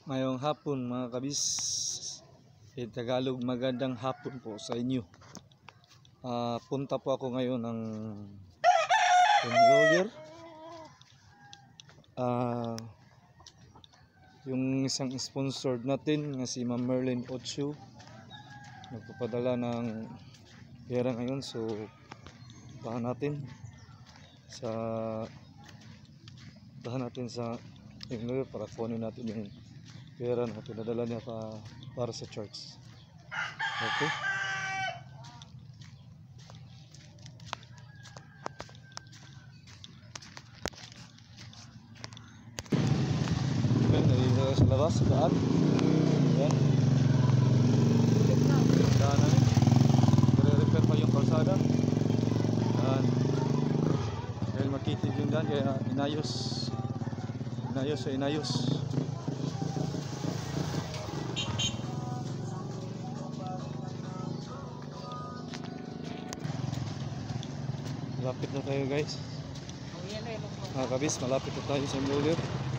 Ngayong hapon mga kabis, in Tagalog, magandang hapon po sa inyo. Punta po ako ngayon ng employer. Yung isang sponsored natin nga si Ma'am Merlin Ocho nagpapadala ng pera ngayon, so tahan natin sa employer para kunin natin yung pera na pinadala niya para sa church. Okay. Nandito sa labas, sa daan. Ayan. Daan namin. Nire-repair pa yung kalsada. Ayan. Dahil makitid yung daan, kaya inayos. Malapit na tayo guys. Mga kabis, malapit na tayo sa employer.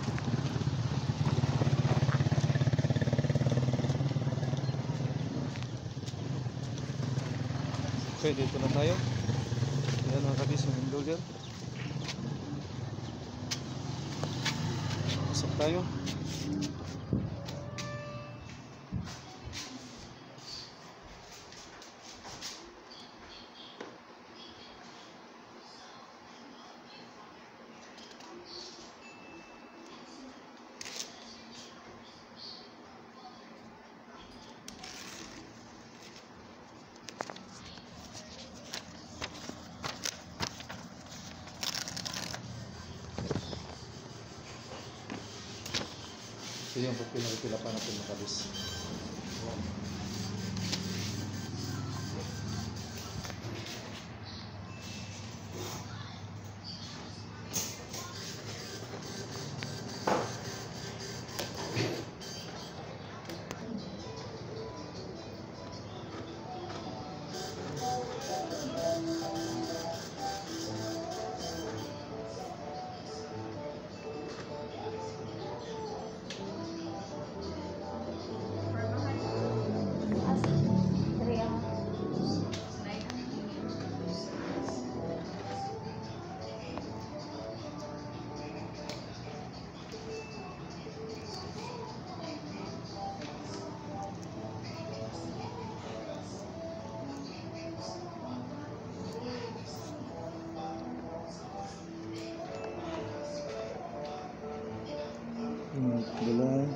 Okay, dito na tayo. Ayan mga kabis, yung employer. Pasok tayo. Ito yung pinakipila pa natin mga kabis. Dala.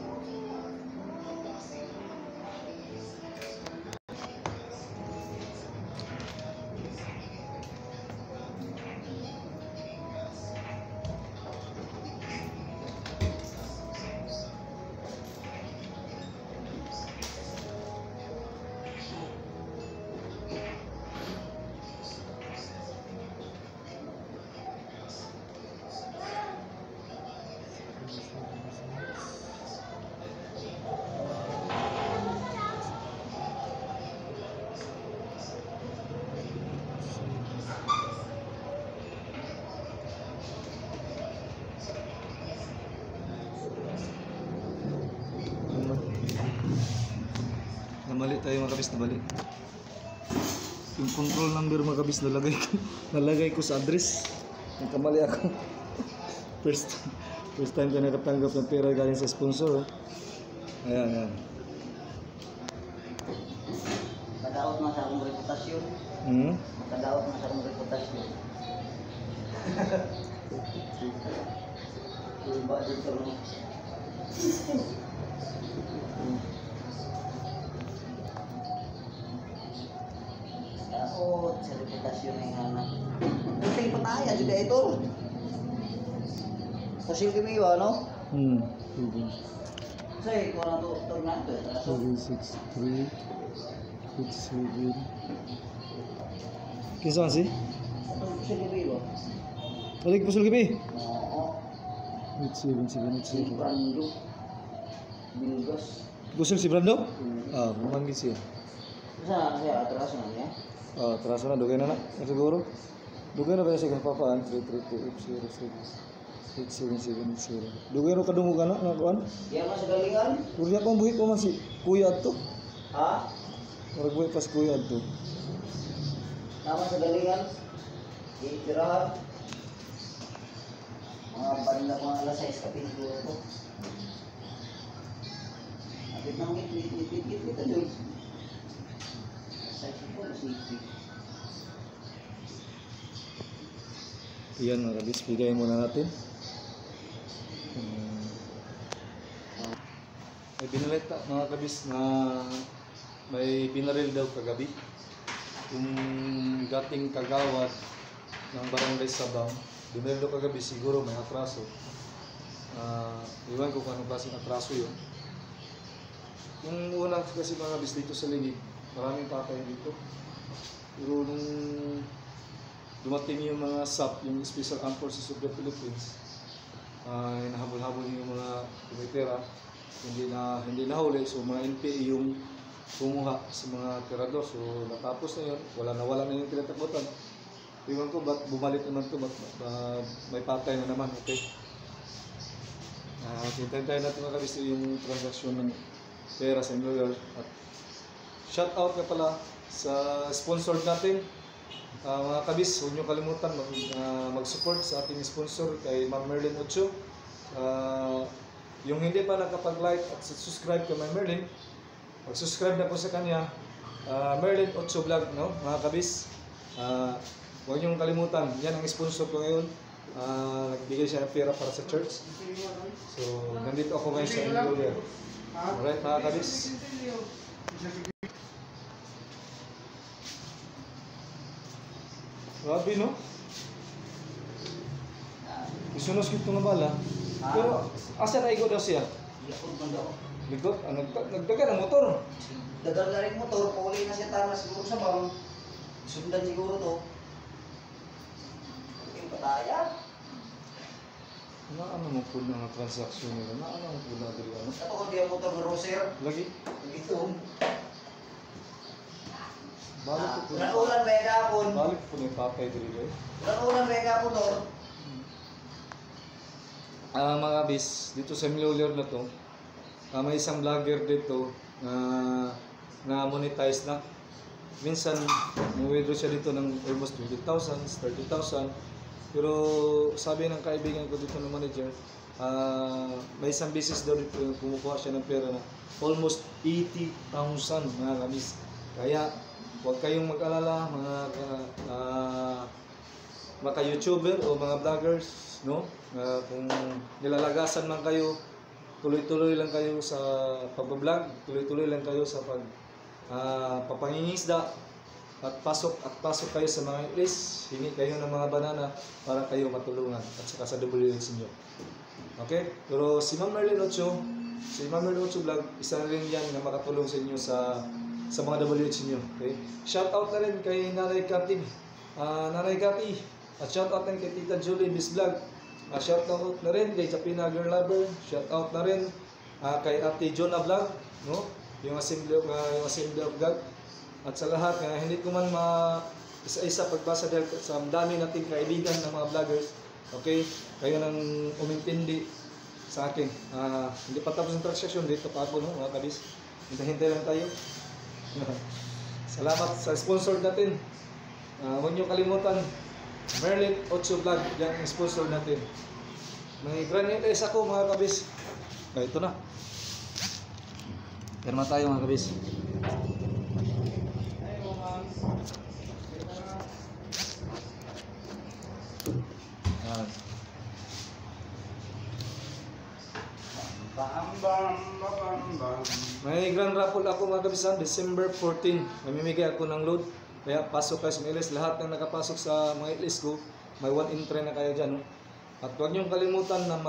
Namali tayo mga kabis, namali. Yung control number mga kabis nalagay ko sa address. Nagkamali ako. First time ka nakatanggap ng pera galing sa sponsor. Ayan. Makadaot na sa akong reputasyon. Makadaot na sa akong reputasyon. Iba dito mo. Daot sa reputasyon ng anak. Kunting pataya juga ito. Pusil kami ba, no? Say, kung ano ito na ito. 763 87. Kinsa man si? Pusil kami ba? Balik pusul kami. Oo. 8787. Brando. Bilgos. Pusul si Brando? Manggil siya. Saya atraso na niya. Terasa na dugay na siguro. Dugay na ba siya kapapaan 332 07. 8770. Dugay ro kadungog ana nga kuan. Yan mas galingan. Kurya kong buhi ko man si Kuya to. Ha? Murag buhi pas Kuya to. Tama sa galingan. Itirahan. Mga parinda mga alas 6 kapit ko. Kapit nang ngit ito doy. Sa ko si. Iyan mga kabis, bigay muna natin. May binalita mga kabis na may binaril daw kagabi. Yung dating kagawad ng Barangay Sabang, binaril daw kagabi, siguro may atraso. Iwan ko kung anong klaseng atraso yun. Yung una kasi mga kabis dito sa Ligig, maraming patay dito. Pero nung dumating yung mga SAP, yung Special Armed Forces of the Philippines, hinahabol-habol yung mga kumitera, hindi nahuli, so mga NPA yung kumuha sa mga tirador. So natapos na yun, nawala na yung tinatakutan. Iwan ko, ba't bumalik naman ito, may patay na naman, okay? Hintayin natin mga kabis yung transaksyon ng pera sa employer. At shout out na pala sa sponsor natin. Mga kabis, huwag nyo kalimutan mag-support sa ating sponsor kay Ma'am Merlin Ocho. Yung hindi pa nakapag-like at subscribe kay Ma'am Merlin, mag-subscribe na po sa kanya. Merlin Ocho Vlog, no? Mga kabis, huwag nyo kalimutan, yan ang sponsor ko ngayon. Nagbigay siya ng pera para sa church. So, nandito ako ngayon sa Enroller. Alright mga kabis. Grabe no? Isunos kito na bala. Pero asa na daw siya? Likod man daw. Likod? Nagdagan ang motor. Dagal na rin motor, pauli na siya tama siguro sa bang. Sundan siguro to. Yung pataya. Ano mo po na transaksyon nila? Ano mo po na dali ano? Ito ko diya motor ng Roser. Lagi? Ito. Balik po. Ulan ba yung kapon? Balik po ni Papay dali eh. Ulan ba yung kapon to? Mga bis, dito sa Enroller na to, may isang vlogger dito na monetize na. Minsan, may-withdraw siya dito ng almost 20,000, 30,000. Pero sabi ng kaibigan ko dito ng manager, may isang business daw dito yung kumukuha siya ng pera na almost 80,000 mga kabis. Kaya huwag kayong mag-alala mga YouTuber o mga vloggers, no? Kung nilalagasan man kayo, tuloy-tuloy lang kayo sa pag-vlog, tuloy-tuloy lang kayo sa papangingisda. At pasok kayo sa mga list, hingi kayo ng mga banana para kayo matulungan at saka sa WH nyo. Okay? Pero si Ma'am Merlin Ocho Vlog, isa rin yan na makatulong sa inyo sa mga WH nyo. Okay? Shout out na rin kay Nanay Kati. At shout out na rin kay Tita Julie Miss Vlog. Shout out na rin kay Chapina Girl Lover. Shout out na rin kay Ate Jonah Vlog, no? Yung Assembly of God. At sa lahat, hindi ko man isa-isa pagbasa dahil sa dami nating kaibigan ng mga vloggers. Okay? Kayo nang umintindi sa akin. Hindi pa tapos ang transaksyon dito pa ako, no, mga kabis. Hintay-hintay lang tayo. Salamat sa sponsor natin. Huwag niyo kalimutan, Merlin Ocho Vlog, yan ang sponsor natin. May granules ako mga kabis. Ito na. Pirma tayo mga kabis. May grand raffle ako mga kabisan, December 14. Mamimigay ako ng load. Kaya pasok kayo sa mga list. Lahat ng nakapasok sa mga list ko, may 1 in 3 na kayo dyan. No? At huwag niyong kalimutan na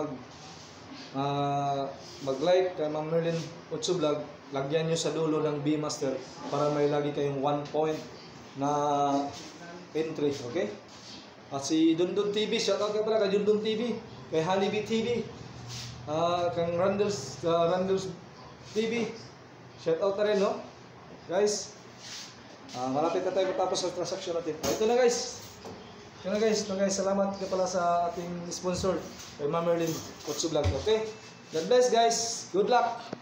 mag-like kay Ma'am Merlin Ocho Vlog. Lagyan niyo sa dulo ng B-Master para may lagi kayong 1 point na entry. Okay? At si Dundun TV, shoutout ka pala kay Dundun TV, kay Honeybee TV, kang Randall's TV, shoutout na rin, no? Guys, malapit na tayo matapos sa transaction natin. Ito na guys, Kaya guys, salamat ka pala sa ating sponsor kay Ma'am Merlin Otso Vlog. Okay? God bless guys. Good luck.